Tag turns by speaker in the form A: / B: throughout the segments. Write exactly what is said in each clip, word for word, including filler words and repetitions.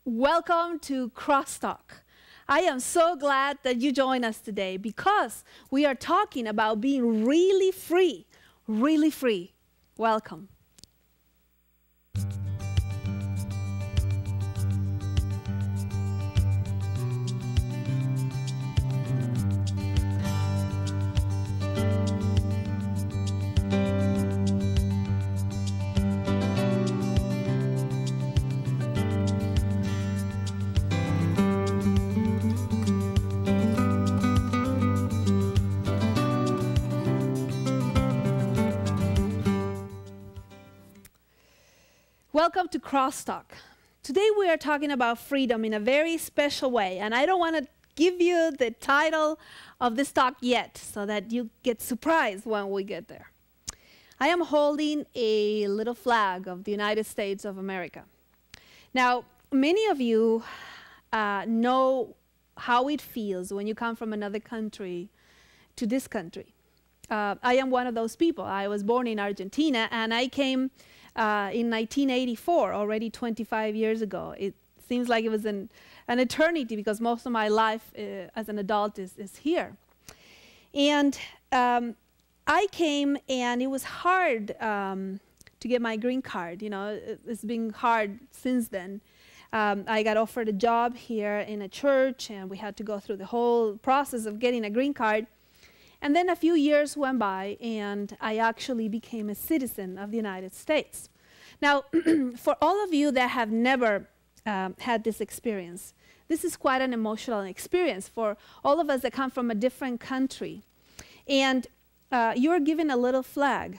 A: Welcome to Crosstalk. I am so glad that you joined us today because we are talking about being really free, really free. Welcome. Welcome to Crosstalk. Today we are talking about freedom in a very special way, and I don't want to give you the title of this talk yet so that you get surprised when we get there. I am holding a little flag of the United States of America. Now, many of you uh, know how it feels when you come from another country to this country. Uh, I am one of those people. I was born in Argentina, and I came Uh, in nineteen eighty-four, already twenty-five years ago. It seems like it was an, an eternity because most of my life uh, as an adult is, is here. And um, I came, and it was hard um, to get my green card. You know, it, it's been hard since then. Um, I got offered a job here in a church, and we had to go through the whole process of getting a green card. And then a few years went by, and I actually became a citizen of the United States. Now, for all of you that have never um, had this experience, this is quite an emotional experience for all of us that come from a different country. And uh, you're given a little flag,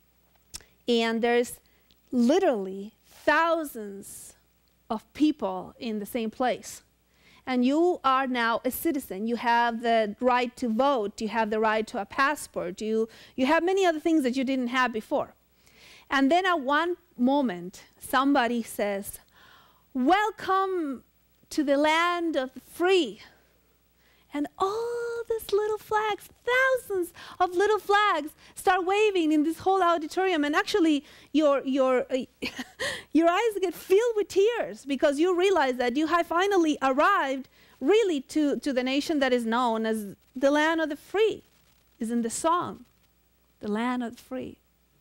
A: and there's literally thousands of people in the same place. And you are now a citizen. You have the right to vote. You have the right to a passport. You, you have many other things that you didn't have before. And then at one moment, somebody says, "Welcome to the land of the free." And all these little flags, thousands of little flags, start waving in this whole auditorium. And actually, your, your, uh, your eyes get filled with tears because you realize that you have finally arrived really to, to the nation that is known as the land of the free. Is in the song, the land of the free.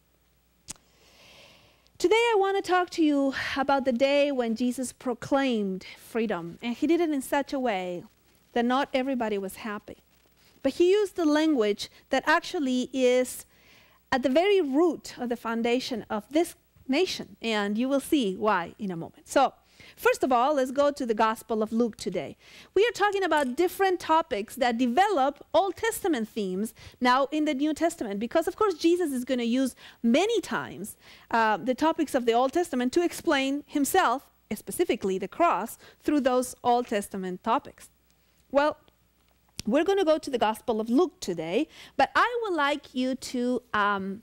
A: Today I want to talk to you about the day when Jesus proclaimed freedom. And he did it in such a way that not everybody was happy. But he used the language that actually is at the very root of the foundation of this nation. And you will see why in a moment. So, first of all, let's go to the Gospel of Luke today. We are talking about different topics that develop Old Testament themes now in the New Testament. Because, of course, Jesus is going to use many times uh, the topics of the Old Testament to explain himself, specifically the cross, through those Old Testament topics. Well, we're going to go to the Gospel of Luke today, but I would like you to um,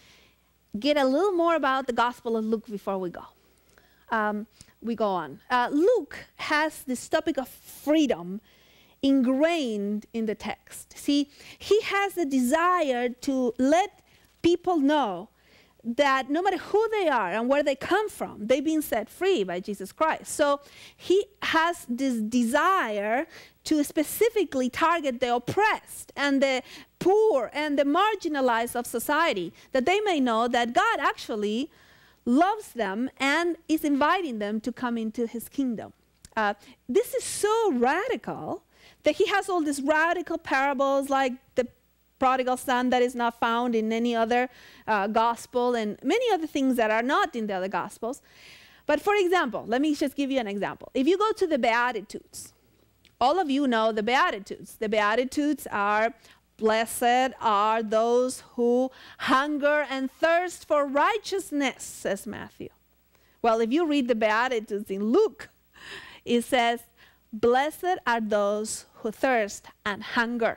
A: get a little more about the Gospel of Luke before we go. Um, we go on. Uh, Luke has this topic of freedom ingrained in the text. See, he has the desire to let people know that no matter who they are and where they come from, they've been set free by Jesus Christ. So he has this desire to specifically target the oppressed and the poor and the marginalized of society, that they may know that God actually loves them and is inviting them to come into his kingdom. Uh, this is so radical that he has all these radical parables like the prodigal son that is not found in any other uh, gospel and many other things that are not in the other gospels. But for example, let me just give you an example. If you go to the Beatitudes, all of you know the Beatitudes. The Beatitudes are, "Blessed are those who hunger and thirst for righteousness," says Matthew. Well, if you read the Beatitudes in Luke, it says, "Blessed are those who thirst and hunger."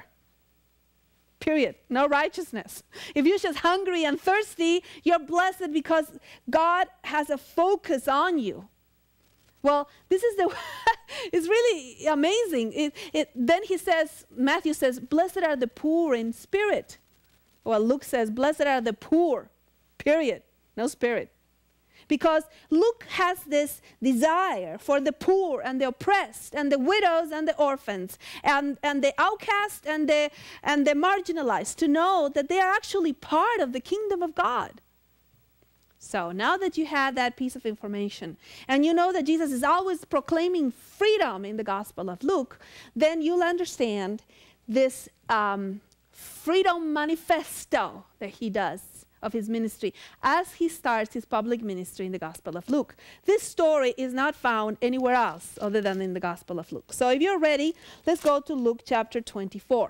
A: Period. No righteousness. If you're just hungry and thirsty, you're blessed because God has a focus on you. Well, this is the, it's really amazing. It, it, then he says, Matthew says, "Blessed are the poor in spirit." Well, Luke says, "Blessed are the poor," period. No spirit. because Luke has this desire for the poor and the oppressed and the widows and the orphans and, and the outcast and the, and the marginalized to know that they are actually part of the kingdom of God. So now that you have that piece of information and you know that Jesus is always proclaiming freedom in the Gospel of Luke, then you'll understand this um, freedom manifesto that he does of his ministry as he starts his public ministry in the Gospel of Luke. This story is not found anywhere else other than in the Gospel of Luke. So if you're ready, let's go to Luke chapter twenty-four.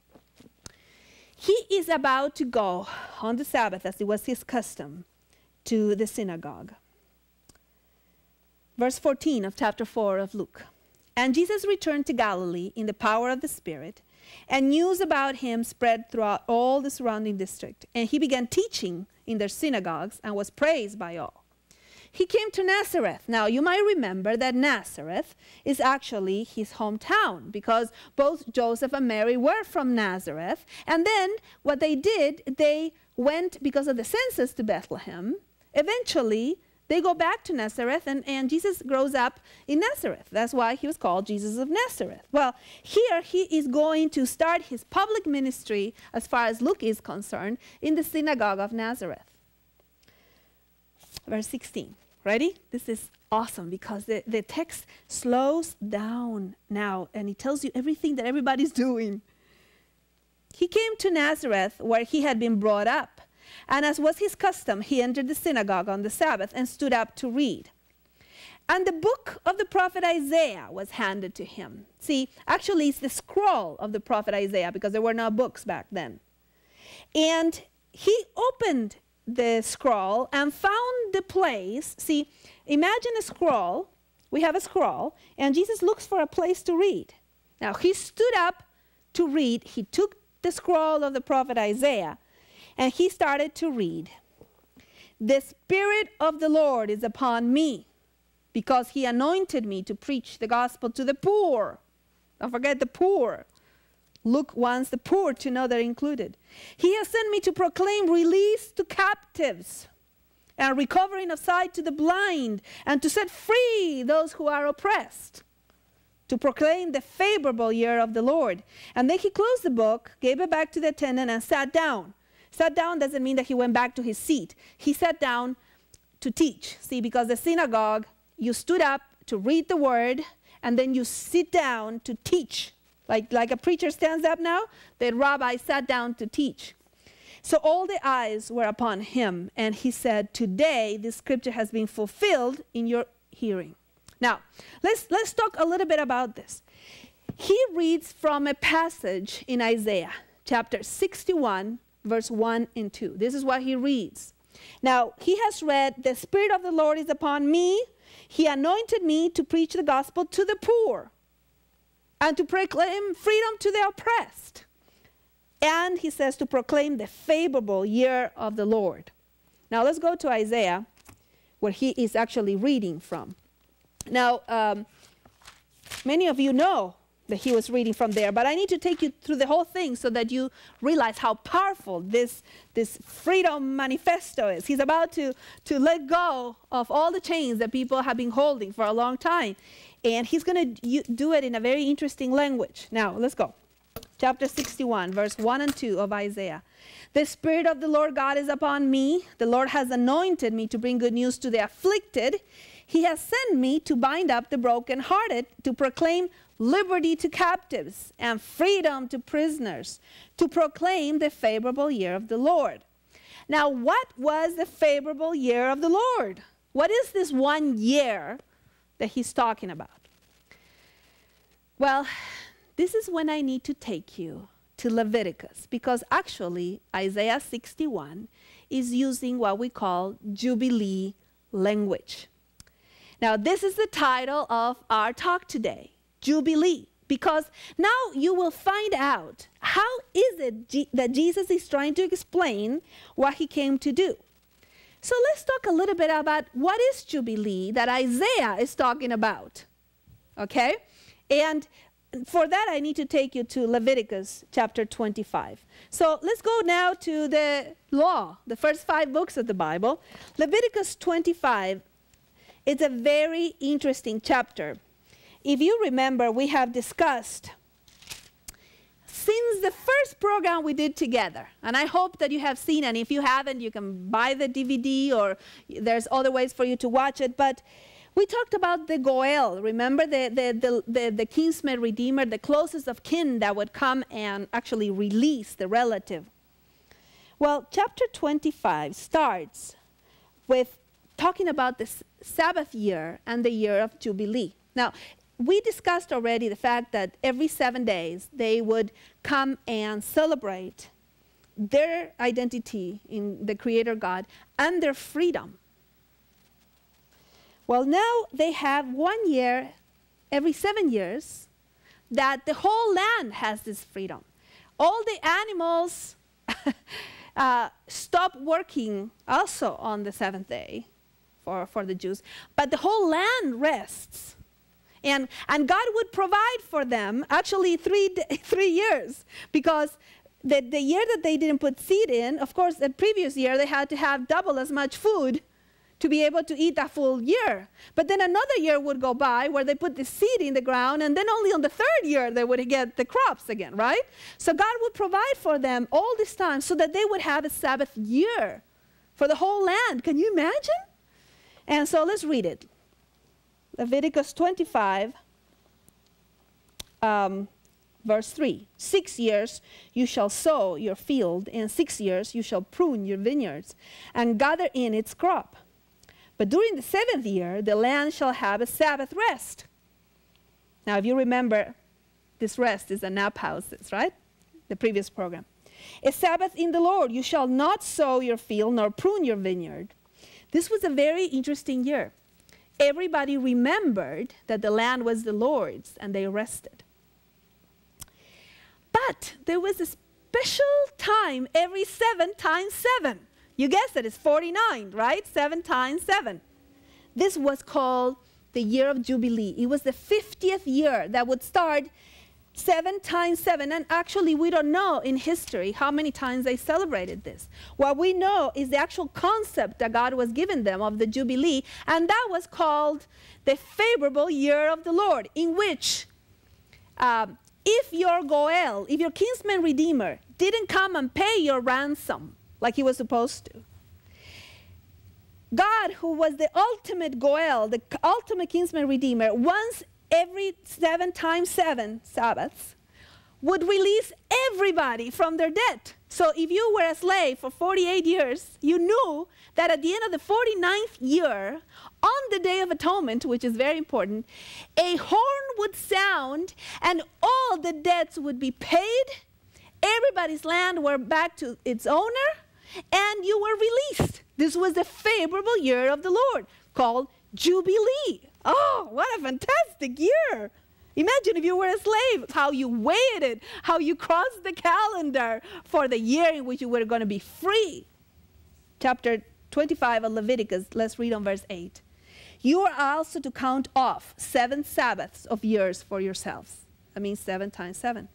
A: He is about to go on the Sabbath, as it was his custom, to the synagogue. Verse fourteen of chapter four of Luke. And Jesus returned to Galilee in the power of the Spirit, and news about him spread throughout all the surrounding district. And he began teaching in their synagogues and was praised by all. He came to Nazareth. Now, you might remember that Nazareth is actually his hometown because both Joseph and Mary were from Nazareth. And then what they did, they went, because of the census, to Bethlehem. Eventually, they go back to Nazareth, and, and Jesus grows up in Nazareth. That's why he was called Jesus of Nazareth. Well, here he is going to start his public ministry, as far as Luke is concerned, in the synagogue of Nazareth. Verse sixteen. Ready? This is awesome because the, the text slows down now, and it tells you everything that everybody's doing. He came to Nazareth, where he had been brought up. And as was his custom, he entered the synagogue on the Sabbath and stood up to read. And the book of the prophet Isaiah was handed to him. See, actually it's the scroll of the prophet Isaiah because there were no books back then. And he opened the scroll and found the place. See, imagine a scroll. We have a scroll, and Jesus looks for a place to read. Now, he stood up to read. He took the scroll of the prophet Isaiah, and he started to read. The Spirit of the Lord is upon me, because he anointed me to preach the gospel to the poor. Don't forget the poor. Luke wants the poor to know they're included. He has sent me to proclaim release to captives and recovering of sight to the blind, and to set free those who are oppressed, to proclaim the favorable year of the Lord. And then he closed the book, gave it back to the attendant, and sat down. Sat down doesn't mean that he went back to his seat. He sat down to teach. See, because the synagogue, you stood up to read the word, and then you sit down to teach. Like, like a preacher stands up now, the rabbi sat down to teach. So all the eyes were upon him, and he said, today this scripture has been fulfilled in your hearing. Now, let's, let's talk a little bit about this. He reads from a passage in Isaiah, chapter sixty-one, verse one and two. This is what he reads. Now, he has read, the Spirit of the Lord is upon me. He anointed me to preach the gospel to the poor and to proclaim freedom to the oppressed. And he says to proclaim the favorable year of the Lord. Now, let's go to Isaiah, where he is actually reading from. Now, um, many of you know that he was reading from there, but I need to take you through the whole thing so that you realize how powerful this, this freedom manifesto is. He's about to, to let go of all the chains that people have been holding for a long time, and he's going to do it in a very interesting language. Now, let's go. Chapter sixty-one, verse one and two of Isaiah. The Spirit of the Lord God is upon me. The Lord has anointed me to bring good news to the afflicted. He has sent me to bind up the brokenhearted, to proclaim liberty to captives and freedom to prisoners, to proclaim the favorable year of the Lord. Now, what was the favorable year of the Lord? What is this one year that he's talking about? Well, this is when I need to take you to Leviticus, because actually Isaiah sixty-one is using what we call Jubilee language. Now, this is the title of our talk today, Jubilee, because now you will find out how is it G- that Jesus is trying to explain what he came to do. So let's talk a little bit about what is Jubilee that Isaiah is talking about, okay? And for that, I need to take you to Leviticus chapter twenty-five. So let's go now to the law, the first five books of the Bible. Leviticus twenty-five is a very interesting chapter. If you remember, we have discussed since the first program we did together, and I hope that you have seen, and if you haven't, you can buy the D V D or there's other ways for you to watch it, but we talked about the Goel, remember the, the, the, the, the kinsman redeemer, the closest of kin that would come and actually release the relative. Well, chapter twenty-five starts with talking about the Sabbath year and the year of Jubilee. Now, we discussed already the fact that every seven days they would come and celebrate their identity in the Creator God and their freedom. Well, now they have one year every seven years that the whole land has this freedom. All the animals uh, stop working also on the seventh day for, for the Jews, but the whole land rests. And, and God would provide for them actually three, three years because the, the year that they didn't put seed in, of course, the previous year they had to have double as much food to be able to eat that full year. But then another year would go by where they put the seed in the ground, and then only on the third year they would get the crops again, right? So God would provide for them all this time so that they would have a Sabbath year for the whole land. Can you imagine? And so let's read it. Leviticus twenty-five, um, verse three. Six years you shall sow your field, and six years you shall prune your vineyards, and gather in its crop. But during the seventh year, the land shall have a Sabbath rest. Now, if you remember, this rest is a nap houses, right? The previous program. A Sabbath in the Lord. You shall not sow your field, nor prune your vineyard. This was a very interesting year. Everybody remembered that the land was the Lord's, and they rested. But there was a special time every seven times seven. You guessed it, it's forty-nine, right? Seven times seven. This was called the year of Jubilee. It was the fiftieth year that would start seven times seven. And actually, we don't know in history how many times they celebrated this. What we know is the actual concept that God was giving them of the Jubilee, and that was called the favorable year of the Lord, in which um, if your Goel, if your kinsman redeemer didn't come and pay your ransom, like he was supposed to. God, who was the ultimate Goel, the ultimate kinsman redeemer, once every seven times seven Sabbaths, would release everybody from their debt. So if you were a slave for forty-eight years, you knew that at the end of the forty-ninth year, on the Day of Atonement, which is very important, a horn would sound and all the debts would be paid, everybody's land were back to its owner, and you were released. This was the favorable year of the Lord, called Jubilee. Oh, what a fantastic year. Imagine if you were a slave, how you waited, how you crossed the calendar for the year in which you were going to be free. Chapter twenty-five of Leviticus, let's read on verse eight. You are also to count off seven Sabbaths of years for yourselves. That means seven times seven.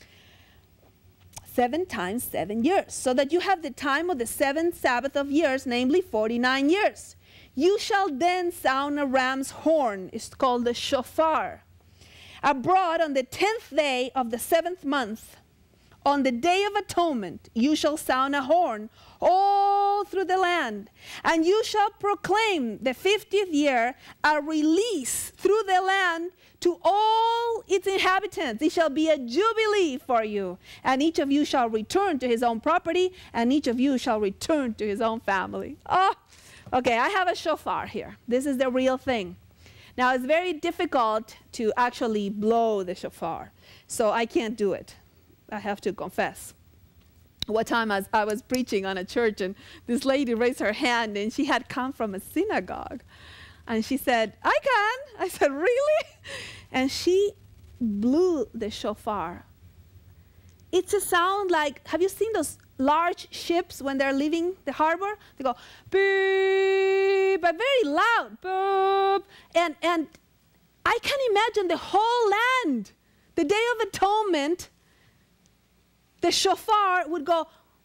A: Seven times seven years, so that you have the time of the seventh Sabbath of years, namely forty-nine years. You shall then sound a ram's horn, it's called the shofar, abroad on the tenth day of the seventh month. On the Day of Atonement, you shall sound a horn all through the land, and you shall proclaim the fiftieth year a release through the land to all its inhabitants. It shall be a jubilee for you, and each of you shall return to his own property, and each of you shall return to his own family. Oh, okay, I have a shofar here. This is the real thing. Now, it's very difficult to actually blow the shofar, so I can't do it. I have to confess. One time I was, I was preaching on a church, and this lady raised her hand, and she had come from a synagogue. And she said, I can. I said, really? And she blew the shofar. It's a sound like, have you seen those large ships when they're leaving the harbor? They go, beep, but very loud, boop. And, and I can imagine the whole land. the Day of Atonement, the shofar would go,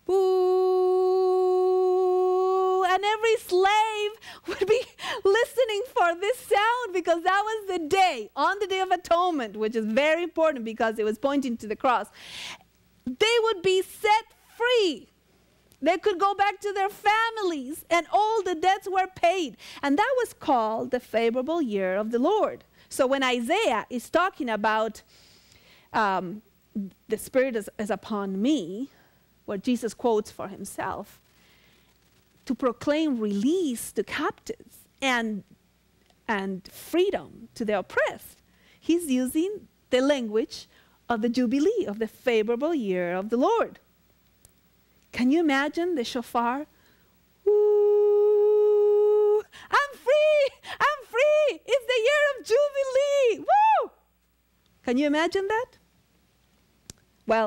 A: boo, and every slave would be listening for this sound because that was the day, on the Day of Atonement, which is very important because it was pointing to the cross. They would be set free. They could go back to their families, and all the debts were paid. And that was called the favorable year of the Lord. So when Isaiah is talking about um, the Spirit is, is upon me, what Jesus quotes for himself, to proclaim release to captives and, and freedom to the oppressed, he's using the language of the Jubilee, of the favorable year of the Lord. Can you imagine the shofar? Woo! I'm free! I'm free! It's the year of Jubilee! Woo! Can you imagine that? Well,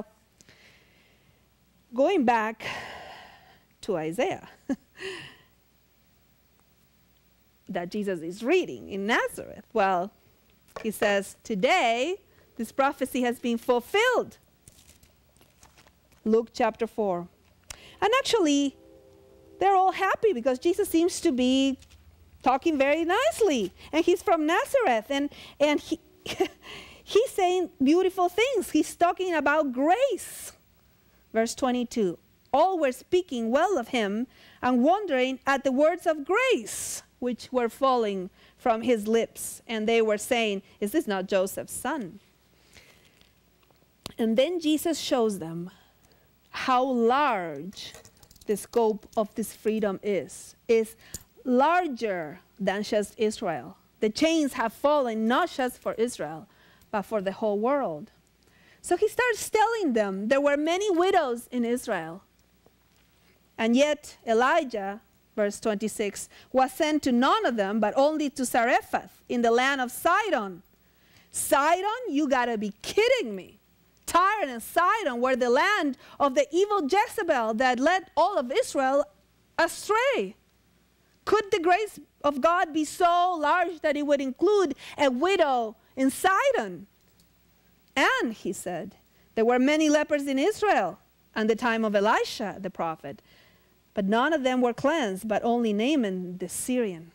A: going back to Isaiah, that Jesus is reading in Nazareth. Well, he says, today, this prophecy has been fulfilled. Luke chapter four. And actually, they're all happy because Jesus seems to be talking very nicely. And he's from Nazareth. And, and he, he's saying beautiful things. He's talking about grace. Verse twenty-two. All were speaking well of him and wondering at the words of grace which were falling from his lips. And they were saying, is this not Joseph's son? And then Jesus shows them how large the scope of this freedom is. It's larger than just Israel. The chains have fallen not just for Israel, but for the whole world. So he starts telling them there were many widows in Israel. And yet Elijah, verse twenty-six, was sent to none of them, but only to Zarephath in the land of Sidon. Sidon? You gotta be kidding me. Tyre and Sidon were the land of the evil Jezebel that led all of Israel astray. Could the grace of God be so large that it would include a widow in Sidon? And, he said, there were many lepers in Israel at the time of Elisha the prophet, but none of them were cleansed, but only Naaman the Syrian.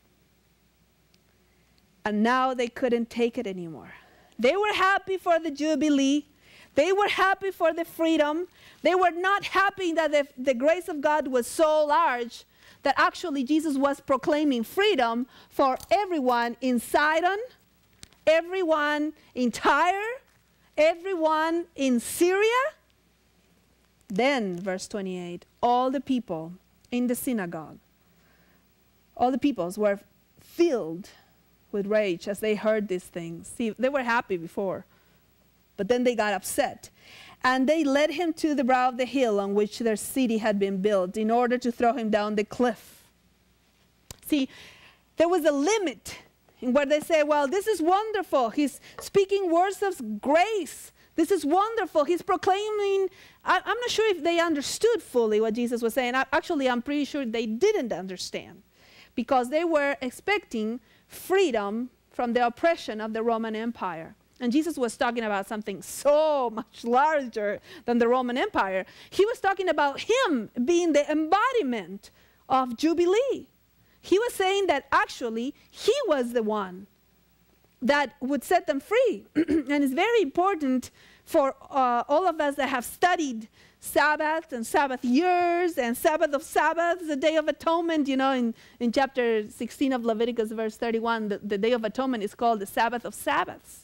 A: And now they couldn't take it anymore. They were happy for the Jubilee. They were happy for the freedom. They were not happy that the, the grace of God was so large that actually Jesus was proclaiming freedom for everyone in Sidon, everyone in Tyre, everyone in Syria. Then, verse twenty-eight, all the people in the synagogue, all the peoples were filled with rage as they heard these things. See, they were happy before. But then they got upset. And they led him to the brow of the hill on which their city had been built in order to throw him down the cliff. See, there was a limit in where they say, well, this is wonderful. He's speaking words of grace. This is wonderful. He's proclaiming. I, I'm not sure if they understood fully what Jesus was saying. I, actually, I'm pretty sure they didn't understand because they were expecting freedom from the oppression of the Roman Empire. And Jesus was talking about something so much larger than the Roman Empire. He was talking about him being the embodiment of Jubilee. He was saying that actually he was the one that would set them free. And it's very important for uh, all of us that have studied Sabbath and Sabbath years and Sabbath of Sabbaths, the Day of Atonement. You know, in, in chapter sixteen of Leviticus, verse thirty-one, the, the Day of Atonement is called the Sabbath of Sabbaths.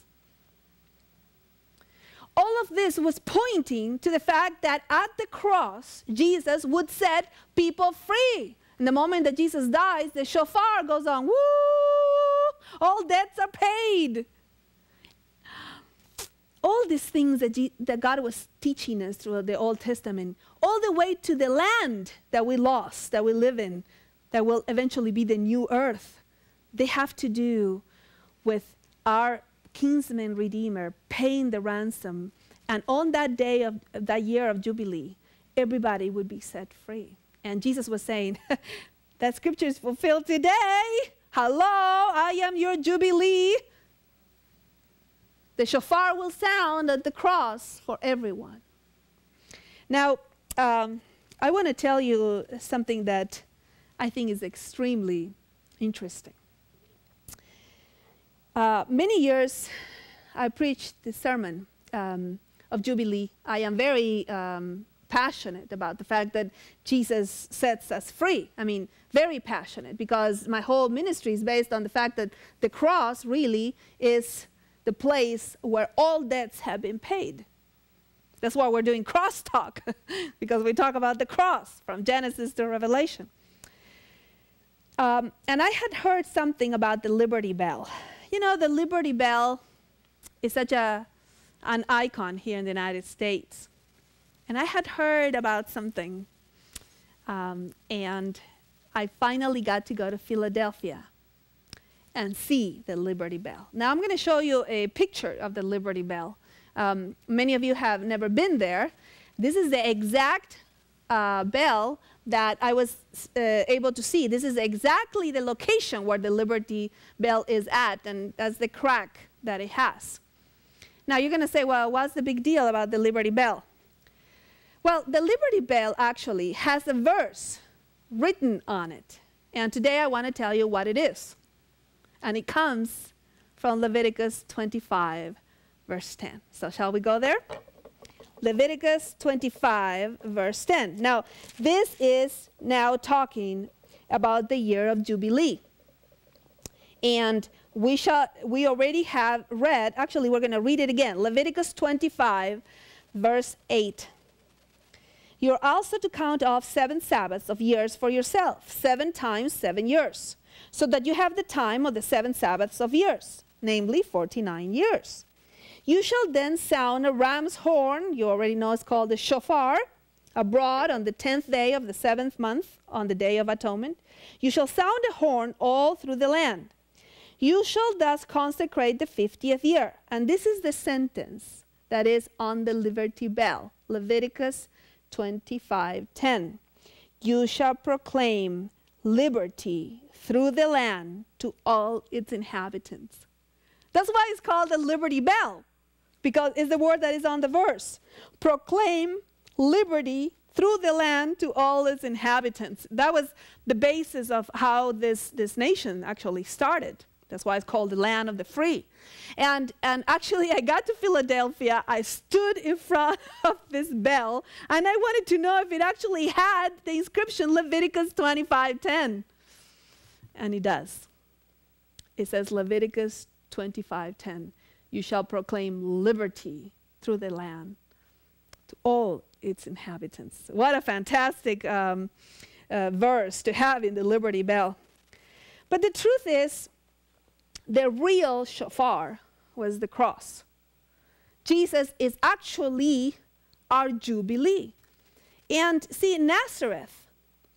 A: All of this was pointing to the fact that at the cross, Jesus would set people free. And the moment that Jesus dies, the shofar goes on. Woo! All debts are paid. All these things that, G that God was teaching us through the Old Testament, all the way to the land that we lost, that we live in, that will eventually be the new earth, they have to do with our kinsman redeemer paying the ransom. And on that day of that year of Jubilee, everybody would be set free. And Jesus was saying, that scripture is fulfilled today. Hello, I am your Jubilee. The shofar will sound at the cross for everyone. Now, um, I want to tell you something that I think is extremely interesting. Uh, many years I preached the sermon um, of Jubilee. I am very um, passionate about the fact that Jesus sets us free. I mean, very passionate, because my whole ministry is based on the fact that the cross really is the place where all debts have been paid. That's why we're doing crosstalk, because we talk about the cross from Genesis to Revelation. Um, and I had heard something about the Liberty Bell. You know, the Liberty Bell is such a, an icon here in the United States. And I had heard about something, um, and I finally got to go to Philadelphia and see the Liberty Bell. Now I'm going to show you a picture of the Liberty Bell. Um, many of you have never been there. This is the exact uh, bell that I was uh, able to see. This is exactly the location where the Liberty Bell is at, and that's the crack that it has. Now you're going to say, well, what's the big deal about the Liberty Bell? Well, the Liberty Bell actually has a verse written on it. And today I want to tell you what it is. And it comes from Leviticus twenty-five, verse ten. So shall we go there? Leviticus twenty-five, verse ten. Now, this is now talking about the year of Jubilee. And we shall, we already have read, actually we're going to read it again. Leviticus twenty-five, verse eight. You're also to count off seven Sabbaths of years for yourself, seven times seven years, so that you have the time of the seven Sabbaths of years, namely forty-nine years. You shall then sound a ram's horn, you already know it's called the shofar, abroad on the tenth day of the seventh month, on the day of atonement. You shall sound a horn all through the land. You shall thus consecrate the fiftieth year. And this is the sentence that is on the Liberty Bell, Leviticus twenty-five ten. You shall proclaim liberty through the land to all its inhabitants. That's why it's called the Liberty Bell, because it's the word that is on the verse. Proclaim liberty through the land to all its inhabitants. That was the basis of how this, this nation actually started. That's why it's called the land of the free. And, and actually, I got to Philadelphia. I stood in front of this bell, and I wanted to know if it actually had the inscription Leviticus twenty-five ten. And it does. It says Leviticus twenty-five ten. You shall proclaim liberty through the land to all its inhabitants. What a fantastic um, uh, verse to have in the Liberty Bell. But the truth is, the real shofar was the cross. Jesus is actually our Jubilee. And see, Nazareth,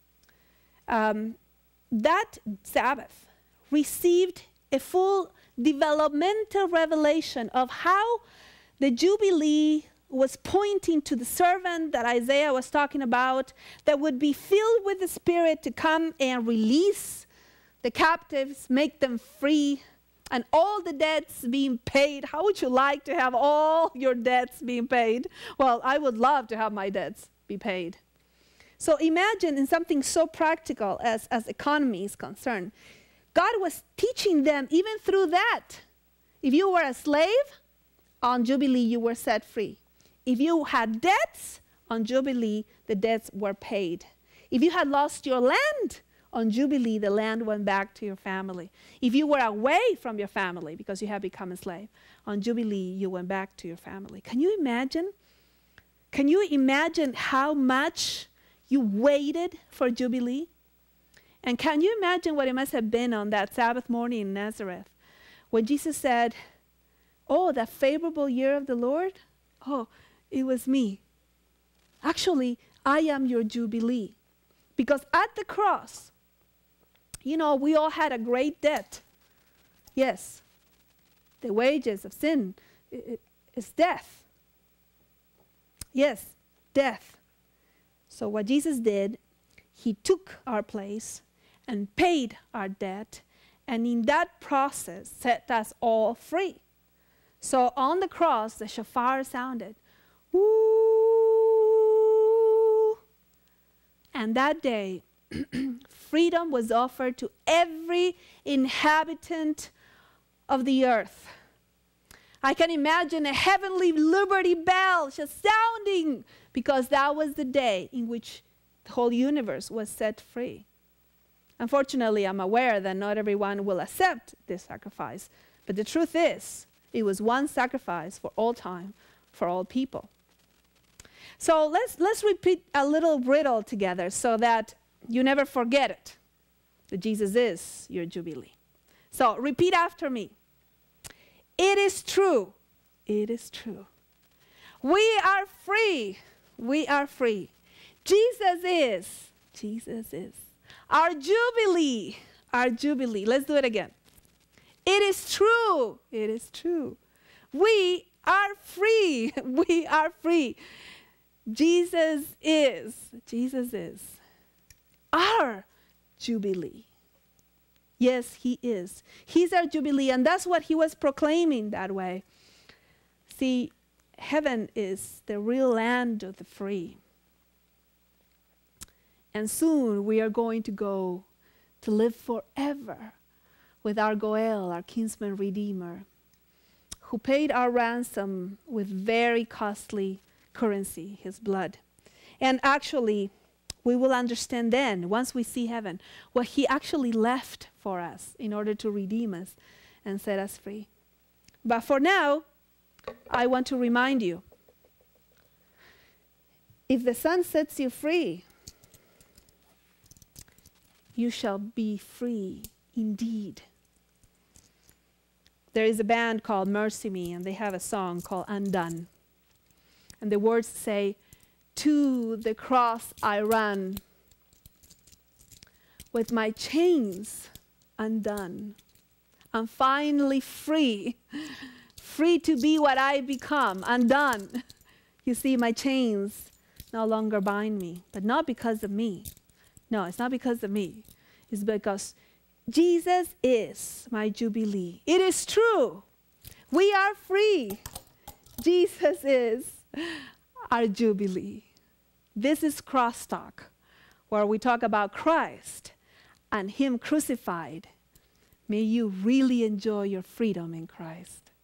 A: um, that Sabbath received a full developmental revelation of how the Jubilee was pointing to the servant that Isaiah was talking about, that would be filled with the Spirit to come and release the captives, make them free, and all the debts being paid. How would you like to have all your debts being paid? Well, I would love to have my debts be paid. So imagine in something so practical as, as economy is concerned, God was teaching them even through that. If you were a slave, on Jubilee you were set free. If you had debts, on Jubilee the debts were paid. If you had lost your land, on Jubilee, the land went back to your family. If you were away from your family because you had become a slave, on Jubilee, you went back to your family. Can you imagine? Can you imagine how much you waited for Jubilee? And can you imagine what it must have been on that Sabbath morning in Nazareth when Jesus said, oh, that favorable year of the Lord? Oh, it was me. Actually, I am your Jubilee. Because at the cross, you know, we all had a great debt. Yes, the wages of sin is death. Yes, death. So what Jesus did, he took our place and paid our debt, and in that process set us all free. So on the cross, the shofar sounded. Woo! And that day, freedom was offered to every inhabitant of the earth. I can imagine a heavenly liberty bell just sounding, because that was the day in which the whole universe was set free. Unfortunately, I'm aware that not everyone will accept this sacrifice, but the truth is, it was one sacrifice for all time, for all people. So let's, let's repeat a little riddle together so that you never forget it, that Jesus is your Jubilee. So repeat after me. It is true. It is true. We are free. We are free. Jesus is. Jesus is. Our Jubilee. Our Jubilee. Let's do it again. It is true. It is true. We are free. We are free. Jesus is. Jesus is. Our Jubilee. Yes, he is. He's our Jubilee, and that's what he was proclaiming that way. See, heaven is the real land of the free. And soon we are going to go to live forever with our Goel, our kinsman redeemer, who paid our ransom with very costly currency, his blood. And actually, we will understand then, once we see heaven, what he actually left for us in order to redeem us and set us free. But for now, I want to remind you, if the Son sets you free, you shall be free indeed. There is a band called Mercy Me, and they have a song called Undone. And the words say, to the cross I run, with my chains undone. I'm finally free, free to be what I become, undone. You see, my chains no longer bind me, but not because of me. No, it's not because of me. It's because Jesus is my Jubilee. It is true. We are free. Jesus is our Jubilee. This is Crosstalk, where we talk about Christ and him crucified. May you really enjoy your freedom in Christ.